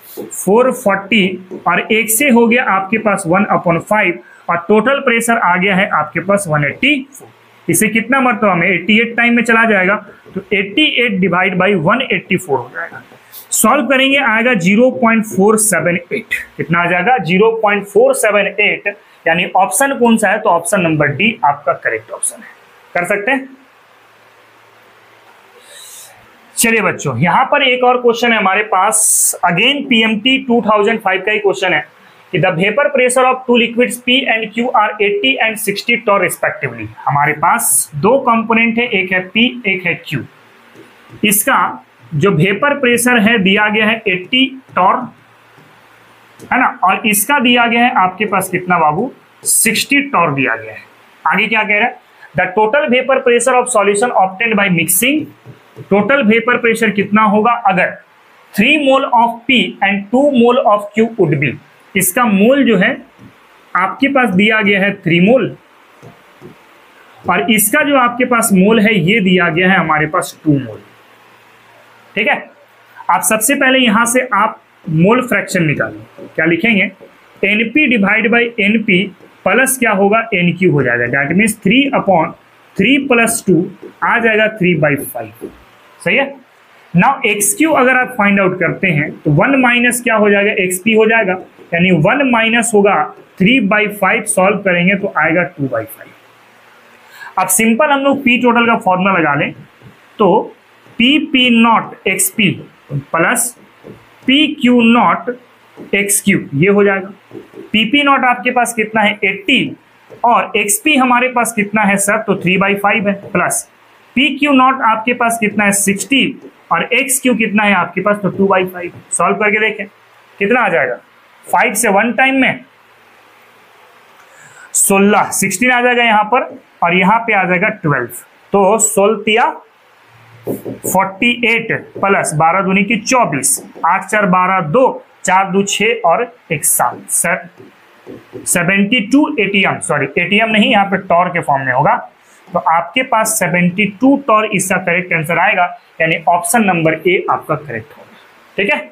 और 1 से हो गया आपके पास 1/5, और टोटल प्रेशर आ गया है आपके पास 184। इसे कितना मरतबा में 88 टाइम में चला जाएगा, तो 88 डिवाइड बाई 184 हो जाएगा। सॉल्व करेंगे आएगा 0.478। कितना आ जाएगा 0.478, यानी ऑप्शन कौन सा है, तो ऑप्शन नंबर डी आपका करेक्ट ऑप्शन है। कर सकते हैं। चलिए बच्चों, यहां पर एक और क्वेश्चन है हमारे पास, अगेन PMT 2005 का ही क्वेश्चन है कि the vapour pressure of two liquids P and Q are 80 and 60 torr respectively. हमारे पास दो कंपोनेंट है, एक है P एक है Q। इसका जो वेपर प्रेशर है दिया गया है 80 टॉर, है ना, और इसका दिया गया है आपके पास कितना बाबू 60 टॉर दिया गया है। आगे क्या कह रहा है, the total vapour pressure of solution obtained by mixing. Total vapour pressure कितना होगा अगर 3 मोल ऑफ P एंड 2 mole of Q would be. इसका मोल जो है आपके पास दिया गया है 3 मोल, और इसका जो आपके पास मोल है ये दिया गया है हमारे पास 2 मोल। ठीक है, आप सबसे पहले यहां से आप मोल फ्रैक्शन निकालें। क्या लिखेंगे NP divide by NP plus क्या होगा NQ हो जाएगा, दैट मीन्स 3/3 + 2 आ जाएगा 3/5। सही है। नाउ XQ अगर आप फाइंड आउट करते हैं तो 1 माइनस क्या हो जाएगा XP हो जाएगा, यानी 1 माइनस होगा 3/5। सॉल्व करेंगे तो आएगा 2/5। अब सिंपल हम लोग P टोटल का फॉर्मूला लगा लें, तो PP nought XP plus PQ nought XQ ये हो जाएगा। PP नॉट आपके पास कितना है 80 और XP हमारे पास कितना है सर, तो 3/5 है, प्लस PQ नॉट आपके पास कितना है 60 और XQ कितना है आपके पास, तो 2/5। सॉल्व करके देखें कितना आ जाएगा, 5 से 1 टाइम में 16, 16 आ जाएगा यहाँ पर, और यहाँ पे आ जाएगा 12, तो 16 48 प्लस 12 दूनी की 24, 8 4 12 2, 4 2 6 और 1 7, 72 ATM, सॉरी ATM नहीं, यहाँ पे टॉर के फॉर्म में होगा, तो आपके पास 72 टॉर इसका करेक्ट आंसर आएगा, यानी ऑप्शन नंबर ए आपका करेक्ट होगा। ठीक है,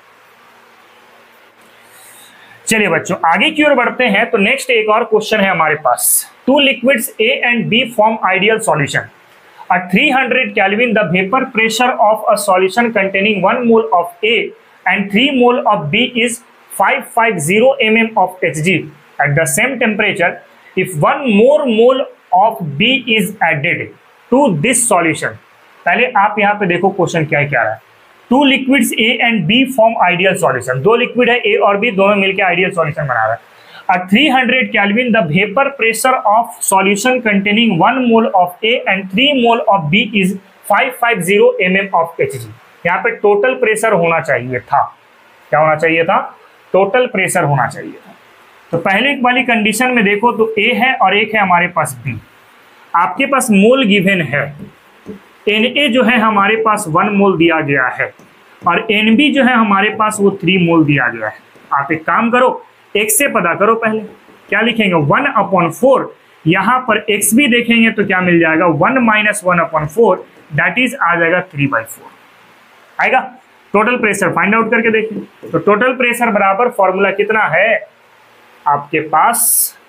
चलिए बच्चों आगे की ओर बढ़ते हैं। तो नेक्स्ट एक और क्वेश्चन है हमारे पास, two liquids A and B form ideal solution at 300 Kelvin. The vapor pressure of a solution containing 1 mole of A and 3 mole of B is 550 mm of Hg. At the same temperature, if 1 more mole of B is added to this solution। पहले आप यहाँ पे देखो question क्या है, क्या है। 2 liquids A and B form ideal solution। 2 liquid है A और B, दोनों मिलकर आइडियल सॉल्यूशन बना रहा है। At 300 Kelvin the vapor pressure of solution containing 1 mole of A and 3 mole of B is 550 mm of Hg। यहाँ पे total pressure होना चाहिए था, क्या होना चाहिए था, टोटल प्रेशर होना चाहिए था। तो पहले वाली कंडीशन में देखो तो A है और एक है हमारे पास B। आपके पास मोल गिवन है, Na जो है हमारे पास 1 मोल दिया गया है और Nb जो है हमारे पास वो 3 मोल दिया गया है। आप एक काम करो, x से पता करो, पहले क्या लिखेंगे 1/4, यहाँ पर x भी देखेंगे तो क्या मिल जाएगा 1 - 1/4, दैट इज आ जाएगा 3/4 आएगा। टोटल प्रेशर फाइंड आउट करके देखिए। तो टोटल प्रेशर बराबर फॉर्मूला कितना है आपके पास,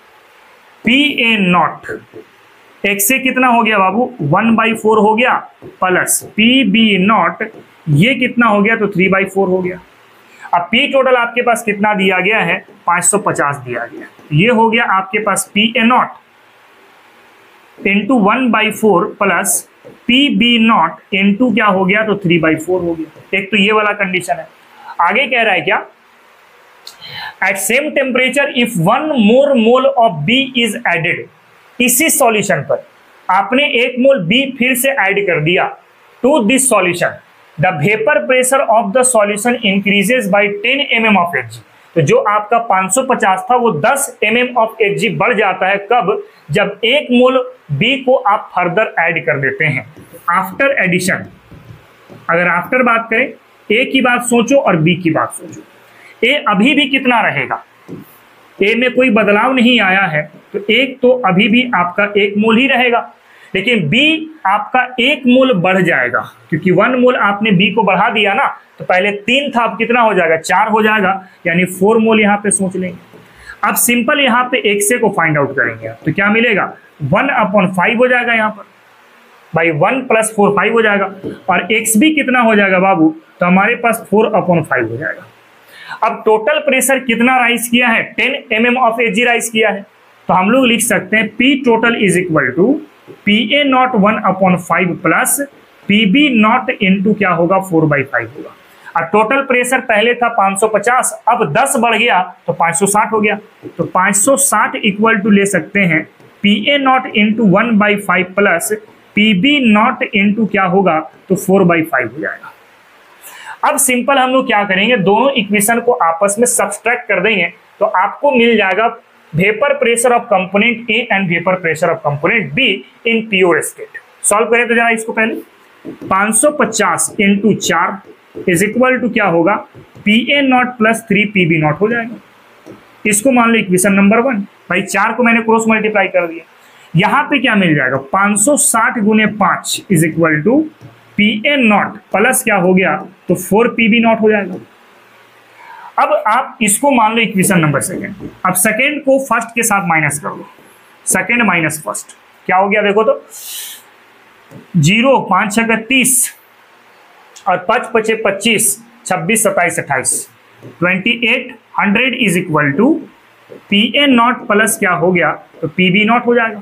PA0 x से कितना हो गया बाबू 1/4 हो गया, प्लस PB0 ये कितना हो गया तो 3/4 हो गया। अब P टोटल आपके पास कितना दिया गया है 550 दिया गया, ये हो गया आपके पास PA0 into 1/4 plus PB0 into क्या हो गया तो 3/4 हो गया। एक तो ये वाला कंडीशन है। आगे कह रहा है क्या, at same temperature if 1 more mole of B is added। इसी सॉल्यूशन पर आपने 1 मोल B फिर से ऐड कर दिया to this solution, the vapour pressure of the solution increases by 10 mm of Hg। तो जो आपका 550 था वो 10 mm of Hg बढ़ जाता है, कब, जब 1 मोल B को आप फर्दर ऐड कर देते हैं आफ्टर एडिशन। अगर आफ्टर बात करें, A की बात सोचो और B की बात सोचो। A अभी भी कितना रहेगा, A में कोई बदलाव नहीं आया है, तो एक तो अभी भी आपका 1 मोल ही रहेगा, लेकिन B आपका 1 मोल बढ़ जाएगा, क्योंकि 1 मोल आपने B को बढ़ा दिया ना, तो पहले 3 था, अब कितना हो जाएगा 4 हो जाएगा, यानी 4 मोल यहाँ पे सोच लेंगे। अब सिंपल यहाँ पे XA को फाइंड आउट करेंगे तो क्या मिलेगा 1/5 हो जाएगा, यहाँ पर भाई 1 + 4 5 हो जाएगा, और XB कितना हो जाएगा बाबू, तो हमारे पास 4/5 हो जाएगा। अब टोटल प्रेशर कितना राइज किया है 10 mm of Hg राइज किया है, तो हम लोग लिख सकते हैं P total is equal to PA0 1/5 plus PB0 into क्या होगा 4/5 होगा। और टोटल प्रेशर पहले था 550, अब 10 बढ़ गया तो 560 हो गया, तो 560 इक्वल टू ले सकते हैं PA0 into 1/5 plus PB0 into क्या होगा तो 4/5 हो जाएगा। अब सिंपल हम लोग क्या करेंगे, दोनों इक्वेशन को आपस में सब्सट्रैक्ट कर देंगे, तो आपको मिल जाएगा vapour pressure of component A and vapour pressure of component B in pure state. Solve करें तो जरा इसको पहले 550 इंटू 4 इज इक्वल टू क्या होगा PA0 प्लस 3 PB0 हो जाएगा। इसको मान लो इक्वेशन नंबर 1। भाई 4 को मैंने क्रॉस मल्टीप्लाई कर दिया, यहाँ पे क्या मिल जाएगा 560 गुने 5 is equal to PA0 plus क्या हो गया तो 4 PB0 हो जाएगा। अब आप इसको मान लो इक्वेशन नंबर 2। अब सेकेंड को फर्स्ट के साथ माइनस कर लो, सेकेंड माइनस फर्स्ट क्या हो गया देखो तो 0 5 6 30 और 5 5 25 26 27 28 28 100 is equal to PA0 plus क्या हो गया तो PB0 हो जाएगा,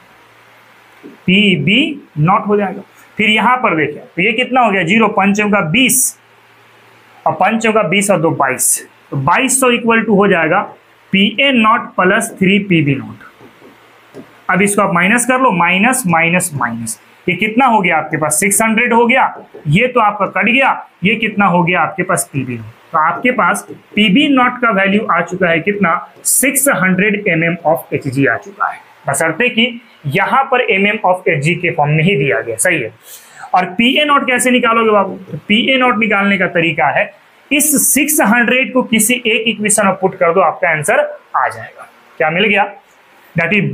PB0 हो जाएगा। फिर यहां पर देखें तो ये कितना हो गया 0 5 का 20 और 5 का 20 और 2 22, तो 2200 इक्वल टू हो जाएगा PA0 प्लस 3 PB0। अब इसको आप माइनस कर लो, माइनस माइनस माइनस, ये कितना हो गया आपके पास 600 हो गया, ये तो आपका कट गया, ये कितना हो गया आपके पास PB0। तो आपके पास PB0 का वैल्यू आ चुका है कितना 600 mm ऑफ Hg आ चुका है, बशर्ते कि यहां पर mm ऑफ Hg के फॉर्म में ही दिया गया, सही है। और PA0 कैसे निकालोगे बाबू, तो PA0 निकालने का तरीका है इस 600 को किसी एक इक्वेशन में पुट कर दो, आपका आंसर आ जाएगा। क्या मिल गया, दैट इज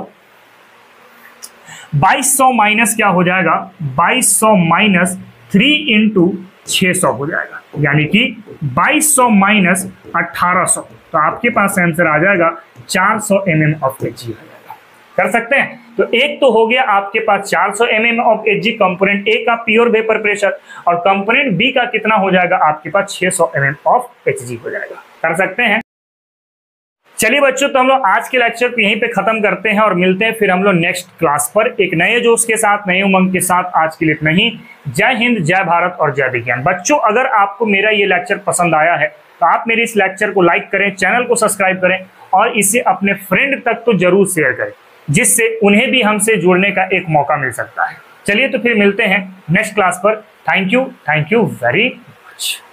2200 माइनस क्या हो जाएगा 2200 माइनस 3 इंटू 600 हो जाएगा, यानी कि 2200 माइनस 1800, तो आपके पास आंसर आ जाएगा 400 mm ऑफ Hg हो जाएगा। कर सकते हैं, तो एक तो हो गया आपके पास 400 mm of Hg component A का प्योर वेपर प्रेशर, और कंपोनेंट बी का कितना हो जाएगा आपके पास 600 mm ऑफ Hg हो जाएगा। कर सकते हैं। चलिए बच्चों, तो हम लोग आज के लेक्चर को यहीं पे खत्म करते हैं और मिलते हैं फिर हम लोग नेक्स्ट क्लास पर एक नए जोश के साथ, नए उमंग के साथ। आज के लिए इतना ही। जय हिंद, जय भारत और जय विज्ञान। बच्चों, अगर आपको मेरा ये लेक्चर पसंद आया है तो आप मेरे इस लेक्चर को लाइक करें, चैनल को सब्सक्राइब करें और इसे अपने फ्रेंड तक तो जरूर शेयर करें, जिससे उन्हें भी हमसे जुड़ने का एक मौका मिल सकता है। चलिए तो फिर मिलते हैं नेक्स्ट क्लास पर। Thank you very much.